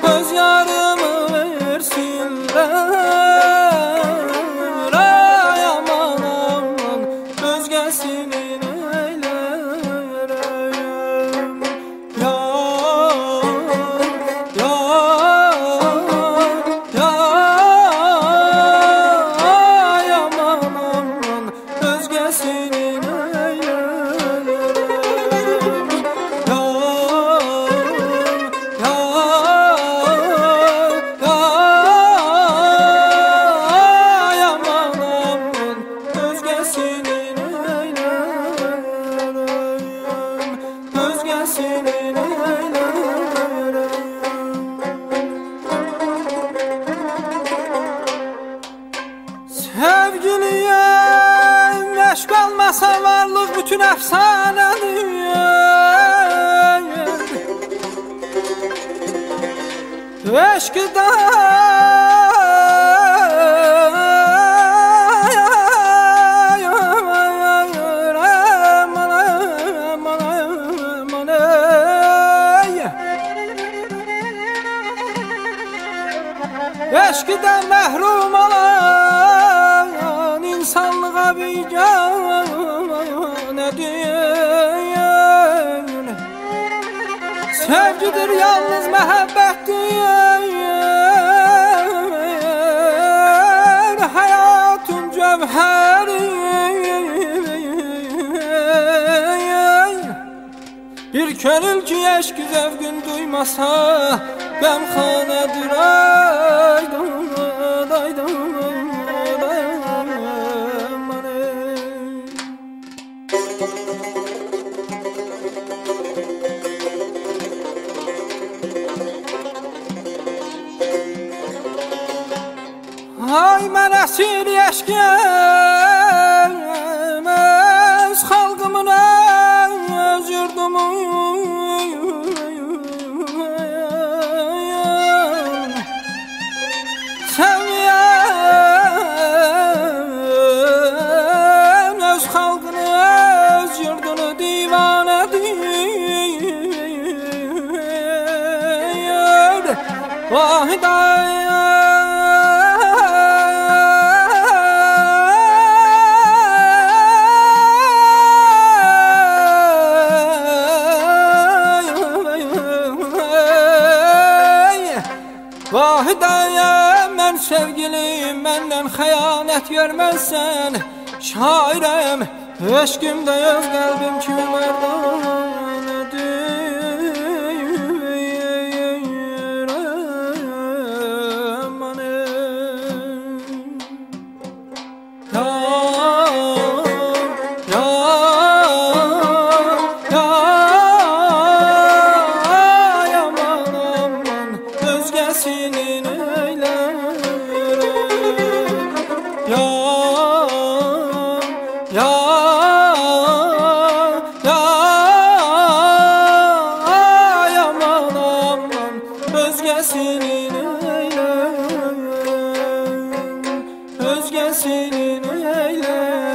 göz yarımı versinler. Ay aman aman özgesinin eylerəm. Yar, yar, yar. Ay aman aman özgesinin sevgiliyem, eşk olmasa varlık bütün efsanedir. Eşkıda eşkiden mehrum olan insanlığa biganedir. Sevgidir yalnız mehabbettir, hayatın cevheri. Bir könül ki eşk zevgin duymasa gamxanedir. Ay mən əsir eşkəm, öz xalqımın, öz yurdumun seviyəm, öz xalqını, öz yurdunu divanədir. Vahiday Vahidayəm mən sevgilim, məndən xəyanət görməzsən. Şairəm, eşqimdə öz qəlbim kimi mərdanədir. Özgesinin eylerəm. Yar, yar, yar. Ay aman aman özgesinin eylerəm. Özgesinin eylerəm.